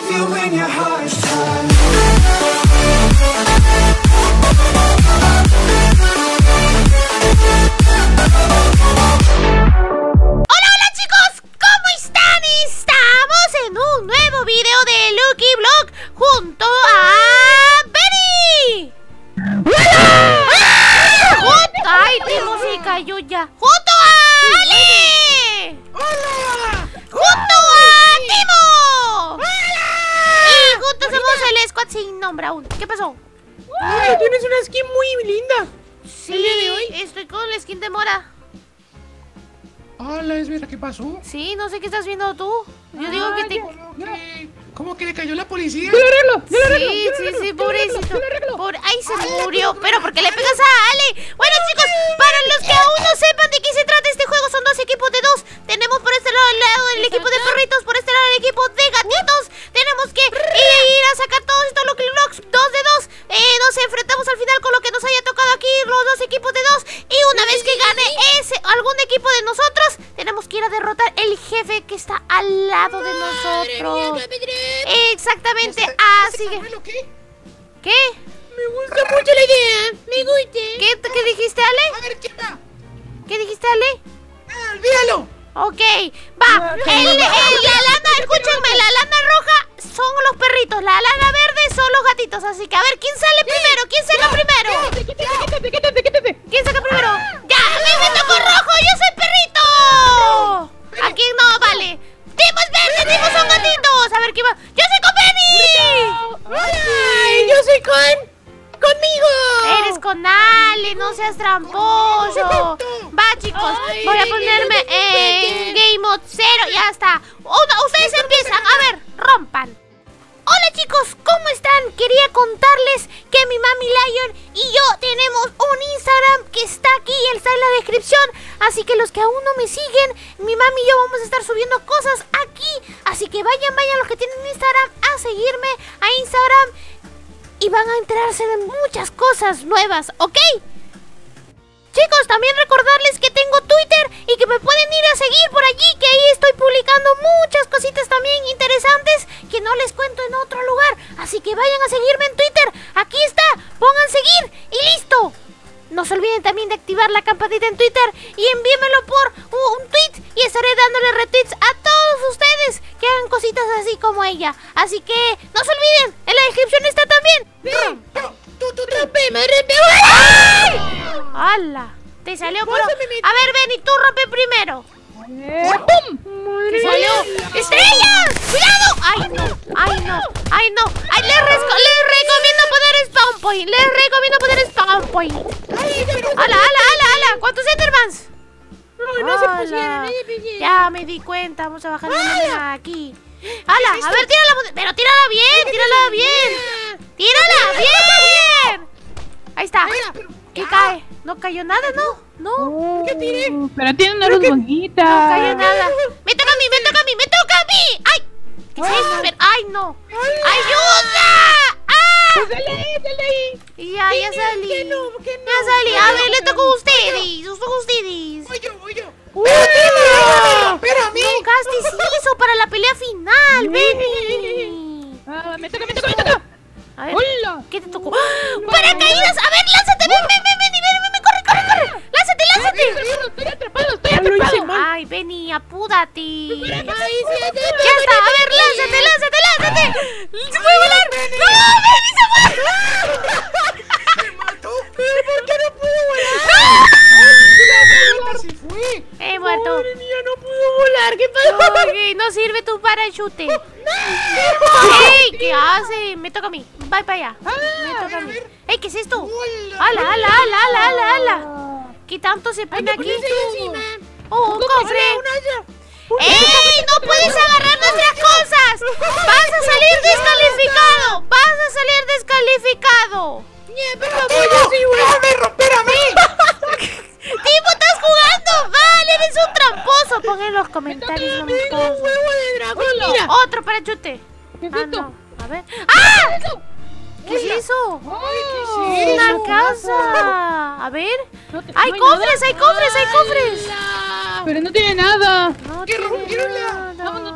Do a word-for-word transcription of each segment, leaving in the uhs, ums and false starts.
you when your heart is tired. Hola, hola chicos, ¿cómo están? Estamos en un nuevo video de Lucky Block junto a Benny. ¡Ah! Junto... ¡Ay, Timo se cayó ya! ¡Junto a Ale! ¡Hola! ¡Junto a Timo! ¡Hola! Y juntos somos el squad sin nombre aún. ¿Qué pasó? ¡Ay, tienes una skin muy linda! Sí, ¿El día de hoy? estoy con la skin de mora. Hola, es verdad, ¿qué pasó? Sí, no sé qué estás viendo tú. Yo digo que te... ¿Cómo que, ¿Cómo que le cayó la policía? ¡Yo lo arreglo! ¡Yo lo arreglo! Sí, yo lo sí, arreglo, sí, yo lo pobrecito. arreglo, yo lo arreglo. Pobre... ¡Ay, se murió! Pero ¿por qué le pegas a Ale? Bueno, chicos, para los que aún no sepan de qué se trata este juego, son dos equipos de dos. Tenemos por este lado el lado el equipo de perritos, por este lado el equipo de gatitos. Tenemos que ir a sacar todos estos Lucky Blocks, dos de dos. Eh, nos enfrentamos al final con lo que nos haya tocado aquí, los dos equipos de dos. Y una vez que gane ese algún equipo de nosotros, tenemos que ir a derrotar el jefe que está al lado de nosotros. Exactamente, así que... ¿Qué? ¿Qué? Me gusta mucho la idea. Me gusta. ¿Qué, qué dijiste, Ale? A ver, ¿qué va? ¿Qué dijiste, Ale? Ah, olvídalo. Ok, va. El, el- la lana, escúchenme, la lana roja son los perritos, la lana verde son los gatitos. Así que a ver, ¿quién sale primero? ¿Quién saca primero? ¡Quítate, quítate, quítate! ¿Quién saca primero? ¡Ya! ¡A mí me tocó rojo! ¡Yo soy perrito! ¿A quién no? Vale. ¡Timo es verde! ¡Timo son gatitos! A ver, ¿quién va? ¡Yo soy con Benny! ¡Ay, yo soy con... conmigo! Eres con Ale, no seas tramposo. Va, chicos, Ay, voy a yo ponerme no tengo en Game Mode cero. Ya está. Uno, ustedes empiezan. A ver, rompan. Hola chicos, ¿cómo están? Quería contarles que mi mami Lion y yo tenemos un Instagram que está aquí, está en la descripción. Así que los que aún no me siguen, mi mami y yo vamos a estar subiendo cosas aquí. Así que vayan, vayan los que tienen Instagram a seguirme a Instagram y van a enterarse de muchas cosas nuevas, ¿ok? Chicos, también recordarles que tengo Twitter y que me pueden ir a seguir por allí, que ahí estoy publicando muchas cositas también interesantes que no les cuento en otro lugar. Así que vayan a seguirme en Twitter, aquí está, pongan seguir y listo. No se olviden también de activar la campanita en Twitter y envíenmelo por un, un tweet y estaré dándole retweets a todos ustedes que hagan cositas así como ella. Así que no se olviden, en la descripción está también. Tú, tú, tú. ¡Rompeme, rompeme! ¡Ay! ¡Hala! Te salió pero... A ver, Benny, tú rompe primero. ¡Pum! ¿Qué salió? ¡Estrellas! ¡Cuidado! ¡Ay, no! ¡Ay, no! ¡Ay, no! ¡Ay, les, resco- les recomiendo poner spawn point! ¡Les recomiendo poner spawn point! ¡Hala, hala, hala, hala! ¿Cuántos Endermans? No, no se ¡Hala! pusieron, no se pusieron. Ya me di cuenta. Vamos a bajar la moneda aquí. ¡Hala! A ver, tírala, moneda. Pero tírala bien, tírala bien. ¡Tírala bien! Ahí está. ¿Qué cae? No cayó nada, ¿no? No. ¿Qué tiré? Pero tiene una luz bonita. No cayó nada. Me toca a mí, me toca a mí, me toca a mí. ¡Ay! ¿Qué es esto? Pero- ¡Ay, no! ¡Ayuda! ¡Ah! Pues dale ahí, dale ahí. Ya, ya salí. ¿Qué no? ¿Qué no? Ya salí. A ver, le tocó a ustedes. Les tocó a ustedes. Voy yo, voy yo. ¡Uh! ¡Pero a mí! No gastes eso para la pelea final, Benny. Ah, me toca, me toca, me toca. A ver, ¡Hola! ¿qué te tocó? ¡Ah! ¡Paracaídas! A ver, lánzate. Ven, ven, ven, ven, ven, ven, ven, corre, corre, corre. Lánzate, lánzate. Estoy atrapado, estoy Ya lo hice atrapado. mal. Ay, Benny, apúrate. Ay, sí, Ya está, a ver, lánzate, lánzate, lánzate. ¡Se puede volar! ¡No, Benny, se fue! ¡Me mató! ¿Pero por qué no pudo volar? ¡Así fue! He muerto. ¡Madre mía, no pudo volar! ¿Qué pasó? Ok, no sirve tu parachute. ¡Ey! ¿Qué hace? Me toca a mí. Bye para allá. Me toca a mí. ¡Ey! ¿Qué es esto? Hola. ¡Hala, hala, hala, hala, hala, hala! ¿Qué tanto se pone aquí? ¡Oh, un cofre! ¡Ey! ¡No puedes agarrar nuestras cosas! ¡Vas a salir descalificado! ¡Vas a salir descalificado! ¡Déjame romper a mí! ¡Tipo, estás jugando! ¡Vale! ¡Eres un tramposo! Pon en los comentarios. Me dio un huevo de dragón. Mira. Otro parachute. ¿Qué es Ah, esto? no. A ver. ¡Ah! ¿Qué es eso? Ay, ¿qué es ¡Una eso? casa! A ver. No te- ¡Hay no hay cofres! nada. ¡Hay cofres! ¡Hay cofres! Pero no tiene nada. No ¿Qué tiene rompieron la- nada. Vámonos,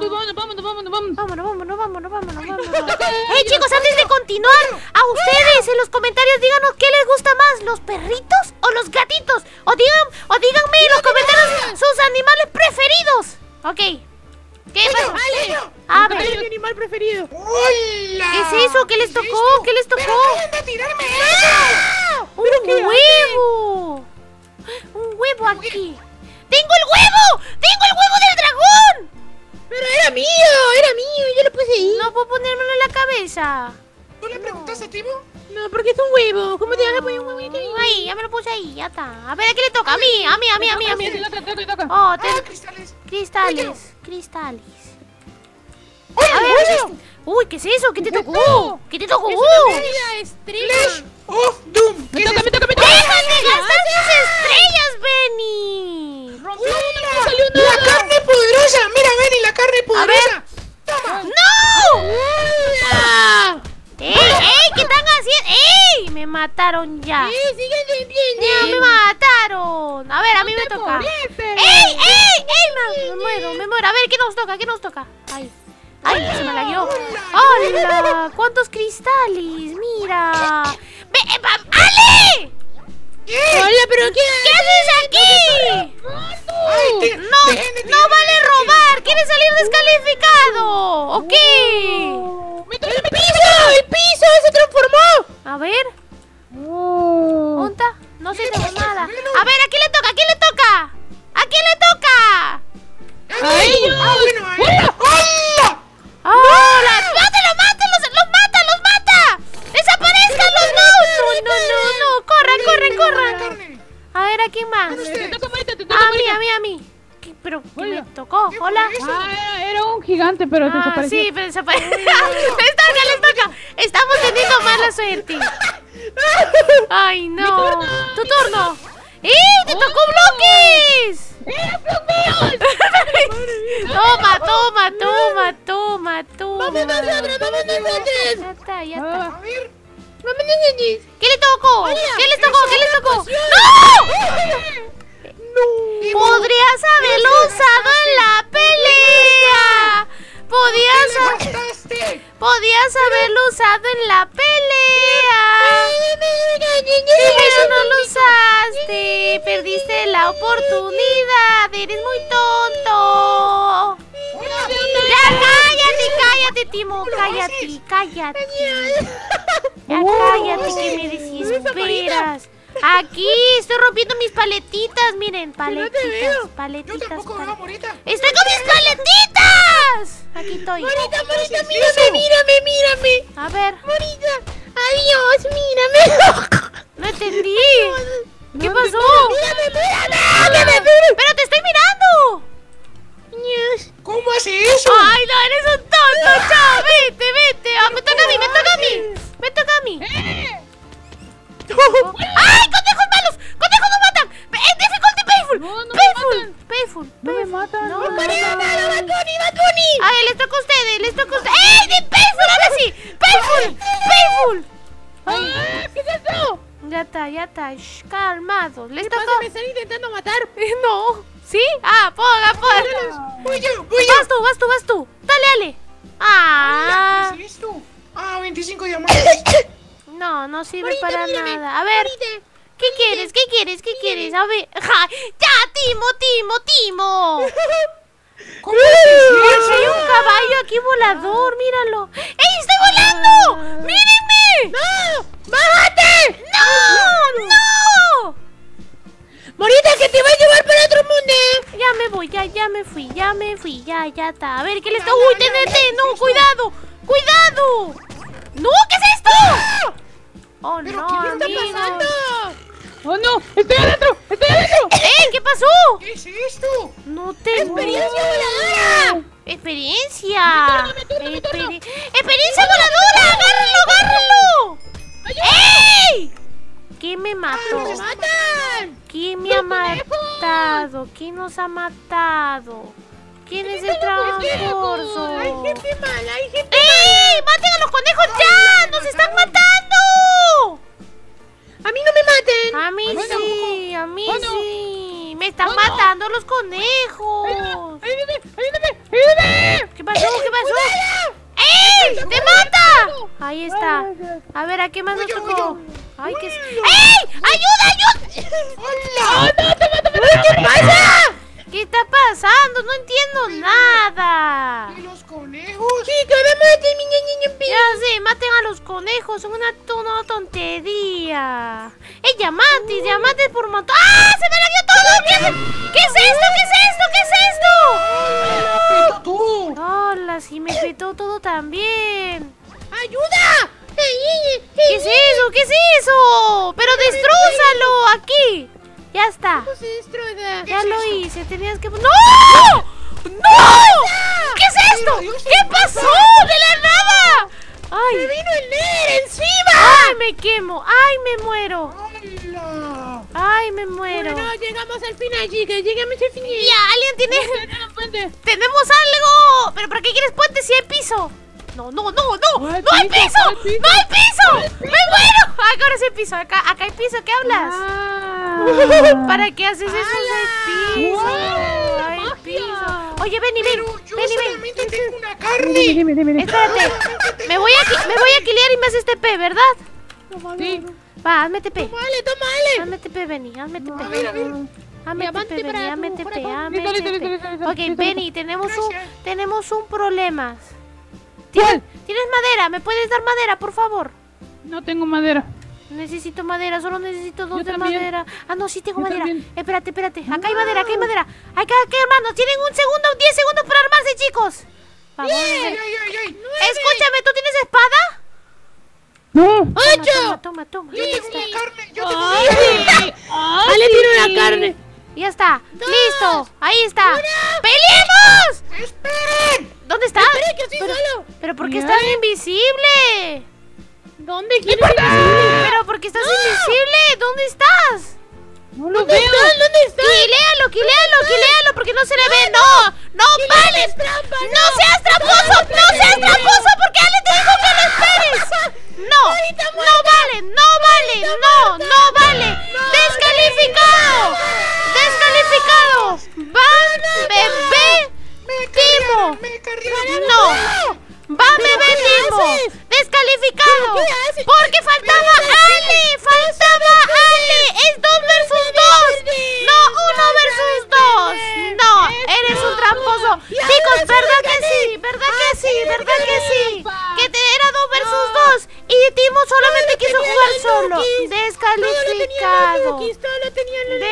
pues vámonos, vámonos, vámonos, vámonos. Vámonos, vámonos, vámonos, vámonos, vámonos. Hey, chicos, antes de continuar, a ustedes en los comentarios díganos qué les gusta más, los perritos o los gatitos. O digan, o díganme en los comentarios sus animales preferidos. Ok. ¿Qué pasa? A ¿Cuál es mi ver. animal preferido? ¡Hola! ¿Qué es eso? ¿Qué les tocó? ¿Qué les tocó? ¡Dejen de tirarme eso! ¡Un huevo! ¡Un huevo aquí! ¡Tengo el huevo! ¡Tengo el huevo del dragón! Pero era mío, era mío, yo lo puse ahí. No puedo ponérmelo en la cabeza. ¿Tú le preguntaste, Timo? No, porque es un huevo. ¿Cómo te vas a poner un huevito ahí? Ahí, ya me lo puse ahí, ya está. A ver, ¿a quién le toca? A mí, a mí, a mí, a mí, a mí. Sí, toca, toca, toca. Oh, Ah, ten- cristales. cristales, cristales. ¡Hola! A ver, ¿qué es esto? uy, ¿qué es eso? ¿Qué te ¿Qué es tocó? esto? ¿Qué te tocó? Mira, estrella. Flash of Doom. ¿Qué Me es toca, esto? me toca, me toca. ¡Déjate gastar tus estrellas, Benny! Rompió uno, no me salió ¡La nada. carne poderosa! ¡Mira, Benny, la carne poderosa! ¡Toma! ¡No! ¡Hola! ¡Ey, ey! ¿Qué están haciendo? ¡Ey! Me mataron ya. Sí, sigue Ya me limpiando. mataron. A ver, a mí me toca. Morirte. ¡Ey, ey, ey! Me, me muero, me muero. A ver, ¿qué nos toca? ¿Qué nos toca? Ay, ay, se me la dio. ¡Hola! ¿Cuántos cristales? Mira. ¡Ve, eh, va- ¡Ale! Hola, pero ¿qué ¿Qué haces aquí? Ay, te- No, dejen de no tirarme vale eso, robar. ¿Quieres salir descalificado? ¿O qué? Me toca, me ¡El toca. piso! ¡El piso se transformó! A ver, Oh. ¿onta? No se ve nada. A ver, ¿a quién le toca? ¿A quién le toca? ¿A quién le toca? ¡A ellos! ¡Ah, bueno! a ellos. ¡Hola! ¡Hola! ¡Mátenlo, mátenlo! ¡Los mata, los mata! ¡Desaparezcan los dos! No, no, no, no. Corran, corran, ¡La corran. carne! A ver, ¿a quién más? Te toca, Marita, te toca, A mí, Marita. a mí, a mí. ¿Qué? ¿Pero qué me Hola. tocó? ¿Qué fue Hola. eso? Ah, era, era un gigante, pero Ah, desapareció. sí, pero desapareció. Les toca, les toca. Estamos teniendo mala suerte. Ay, no. Tu turno. ¡Eh! ¡Te tocó bloques! Toma, toma, toma, toma, toma. ¡Vamos nosotros, vamos nosotros! Ya está, ya está. Ah, A ver. ¡Vamos nosotros! ¿Qué le tocó? ¿Qué le tocó? ¿Qué le tocó? ¡No! Podrías haberlo usado en la pelea. Podías, ha- ¿Qué le gastaste? podías haberlo usado en la pelea. Pero no lo usaste. Perdiste la oportunidad. Eres muy tonto. Ya cállate, cállate, Timo. Cállate, cállate. Ya cállate que me desesperas. Aquí estoy rompiendo mis paletitas. Miren, paletitas, Yo paletitas. tampoco veo a pal- Morita. ¡Estoy con mis paletitas! Aquí estoy. Morita, Morita, mírame, mírame, mírame. A ver, Morita, adiós, mírame. no entendí. ¿Qué pasó? Mírame, mírame. ¡Pero te estoy mirando! ¿Cómo hace eso? ¡Ay, no, eres un tonto! ¡Chao! ¡Vete, vete! Ah, me toca a mí, me toca a mí. Me toca a mí. ¡Ay, conejos malos! ¡Conejos no matan! ¡Eh, difficulty painful! No, no me ¡Painful! matan. ¡Painful! No me matan. No, no no, me no. matan. A ver, les toca a ustedes, les toca a ustedes. ¡Ey, de painful! ¡Ahora sí! ¡Painful! ¡Painful! Ay, ¿qué es esto? Ya está, ya está. Shh, calmados. Les ¿Qué toca. pasa? ¿Me están intentando matar? No. ¿Sí? Ah, ponga, ponga. Voy yo, voy yo. Vas tú, vas tú, vas tú. Dale, dale. Ah. ¿Qué es esto? Ah, veinticinco diamantes. No, no sirve Morita, para mírame. nada. A ver. Morita. ¿Qué quieres? ¿Qué quieres? ¿Qué quieres? A ver. ¡Ja! ¡Ya, Timo, Timo, Timo! ¿Cómo haces Hay eso? un caballo aquí volador, míralo. ¡Ey, estoy volando! ¡Mírenme! ¡No! ¡Bájate! ¡No! ¡No! Morita, que te va a llevar para otro mundo. Ya me voy, ya, ya me fui, ya me fui, ya, ya está. A ver, ¿qué le está? ¡Uy, T N T! ¡No, cuidado! ¡Cuidado! ¡No! ¿Qué es esto? ¡Oh, ¿Pero no, qué está amigos! pasando? Oh, no, estoy adentro, estoy adentro. ¡Ey! ¿Qué pasó? ¿Qué es esto? No tengo... ¡Experiencia voladora! ¡Experiencia! Mi turno, mi turno, mi Experi- ¡Experiencia voladora! ¡Agárralo, agárralo! ¡Ey! ¿Quién me mató? ¡Nos matan! ¿Quién me ha matado? ¿Quién nos ha matado? ¿Quién es el tramposo? Hay gente mala, hay gente ¡Ey! ¡Maten a los conejos ya! ¡Nos están matando! A mí no me maten. A mí Bueno. sí, a mí Oh, no. sí. Me están Oh, no. matando los conejos. Ayúdame, ayúdame, ayúdame. ¿Qué ¡Ey! ¡Te mata! Ahí está. A ver, ¿a qué más nos tocó? Ay, qué... ¡Ey! ¡Ayuda, ayuda! ¡Hola! ¿Qué pasa? ¿Qué está pasando? No entiendo nada. ¿Y los conejos? Chicos, vamos a terminar, niño. Ya sé, maten a los conejos, son una, una tontería. ¡Ey, Diamantis! ¡Diamantis por matar! ¡Ah! ¡Se me la dio todo! ¿Qué es, ¿Qué es esto? ¿Qué es esto? ¿Qué es esto? ¡Petó tú! ¡Hola! Sí, me petó todo también. ¡Ayuda! ¿Qué es eso? ¿Qué es eso? ¡Pero destrúzalo! ¡Aquí! Ya está. Se destroza. Ya lo hice. Tenías que... ¡No! ¡No! ¿Qué es esto? ¿Qué pasó? ¡De la nada! ¡Ay! ¡Me vino el Ner encima! ¡Ay, me quemo! ¡Ay, me muero! ¡Hola! ¡Ay, me muero! Bueno, llegamos al final, chicas. Llegamos al final. Ya, alguien tiene... ¡Tenemos algo! ¿Pero para qué quieres puente si hay piso? No, no, no, no. No hay ¡No hay piso, piso! no hay piso. ¡No hay piso! ¡Me muero! Ay, ahora sí hay piso. Acá, acá hay piso. ¿Qué hablas? Ah. ¿Para qué haces eso? Hay piso. ¡Wow! Hay ¡Magia! piso. Oye, ven y ven. Pero yo Ven y ven. solamente tengo una Dime, carne. dime, dime, dime. Espérate. Me voy a, qui- me voy a quilear y me haces T P, ¿verdad? Sí. Va, hazme T P. Vale, toma, Ale. Hazme T P, Benny. Hazme T P. A ver, a ver. Hazme T Diamante P, Benny. para Hazme tu T P. corazón. Hazme Listo, listo, T listo, listo, P. listo, Ok, listo. Benny, tenemos un, Gracias. tenemos un problema. ¿Tienes, ¿Tienes madera? ¿Me puedes dar madera, por favor? No tengo madera. Necesito madera, solo necesito dos Yo de también. madera. Ah, no, sí tengo Yo madera. también. Espérate, espérate. Acá hay madera, acá hay madera. Acá, acá, hermanos. Tienen un segundo, diez segundos para armarse, chicos. Vamos. ¡Ay, ay, ay, ay! Escúchame, ¿tú tienes espada? No. Toma, toma, toma, toma. Yo Ahí tengo está. una carne. Yo tengo Ay, una carne. ay, Ale tiene sí. una carne. Ya está. Listo. Ahí está. ¡Peleemos! ¡Esperen! ¿Dónde está? Espera, que estoy pero, solo. pero ¿por qué Ya. estás invisible? ¿Dónde quieres ir? Pero ¿por qué estás invisible? ¿Dónde estás? No lo ¿Dónde veo. estás? ¿Dónde estás? Quiléalo, quiléalo, quiléalo, porque no se le ve. No, no vale. trampa, No seas tramposo, no seas tramposo, porque Ale te dijo que lo esperes. No, no vale, no vale, no, no vale. Descalificado, descalificado. Va, bebé, Timo. ¡Me cargaron! No. Va, bebé Timo. Descalificado. ¿Pero qué haces? Porque faltaba Ale, faltaba Ale. Es dos versus dos. No, uno versus dos. No, eres un tramposo. Chicos, ¿verdad que sí? ¿Verdad que sí? ¿Verdad que sí? Que te era dos versus dos. Y Timo solamente quiso jugar solo. Descalificado. Todo tenían los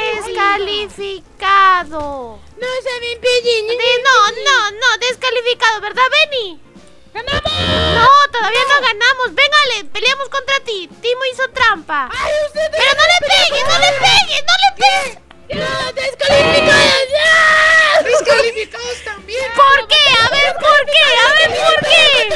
Descalificado. No saben pedir. De- no, no, no, descalificado, ¿verdad, Benny? ¡Ganamos! No, todavía no ganamos. Véngale, peleamos contra ti. Timo hizo trampa. ¡Ay, ustedes! Pero no le pegues, no le pegues, no le pegues. ¡Ya! ¡Descalificados! ¡Ya! ¡Descalificados también! ¿Por qué? A ver, ¿por qué? A ver, ¿por qué?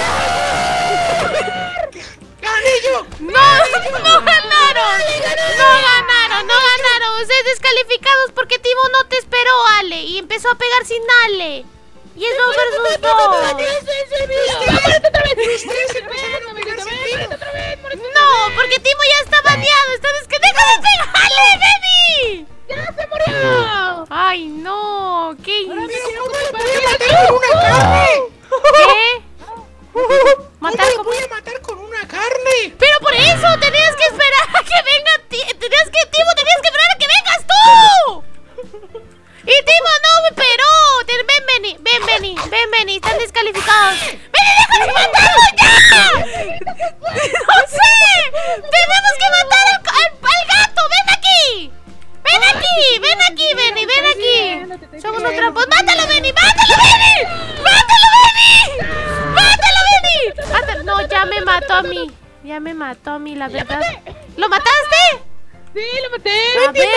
¡Gané yo! No, no ganaron. No ganaron, no ganaron. Ustedes descalificados porque Timo no te esperó, Ale. Y empezó a pegar sin Ale. Y es dos versus dos. ¡Ustedes empezaron a pegar sin mí! No, porque Timo ya está baneado. Está desque... ¡Déjame pegarle, Benny! ¡Ya se murió! Ay, no. ¿Qué ¡Pero hizo? cómo lo voy a matar con una carne! ¿Qué? ¿Cómo Matar lo como... voy a matar con una carne? Pero por eso tenías que esperar a que venga Ti- tenías que Timo, tenías que esperar a que vengas tú. Y Timo no me esperó. Te- Ven, Benny, ven, Benny, ven, Benny, están descalificados. ¡Benny, déjame matarlo ya! ¡No sé! ¡Tenemos que matar al, al, al gato! ¡Ven aquí! ¡Ven aquí! ¡Ven aquí, Benny! ¡Ven aquí! Son unos trampos. ¡Mátalo, Benny! ¡Mátalo, Benny! ¡Mátalo, Benny! ¡Mátalo, Benny! Mátalo. No, ya me mató a mí. Ya me mató a mí, la verdad. ¿Lo mataste? Sí, lo maté. A ver.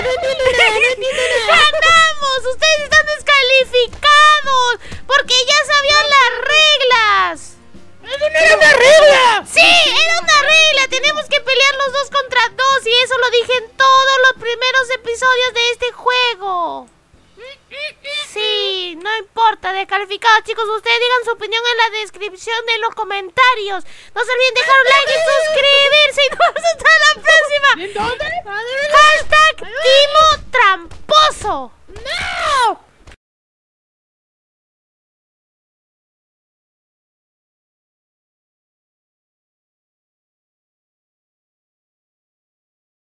¡Ganamos! ¡Ustedes están descalificados! Porque ya sabían las reglas. ¡Eso no era una regla! Sí, era una regla. Tenemos que pelear los dos contra dos. Y eso lo dije en todos los primeros episodios de este juego. Sí, no importa, descalificados, chicos. Ustedes digan su opinión en la descripción de los comentarios. No se olviden dejar un like y suscribirse. Y nos vemos hasta la próxima. ¿En dónde? Hashtag Timo Tramposo. ¡No!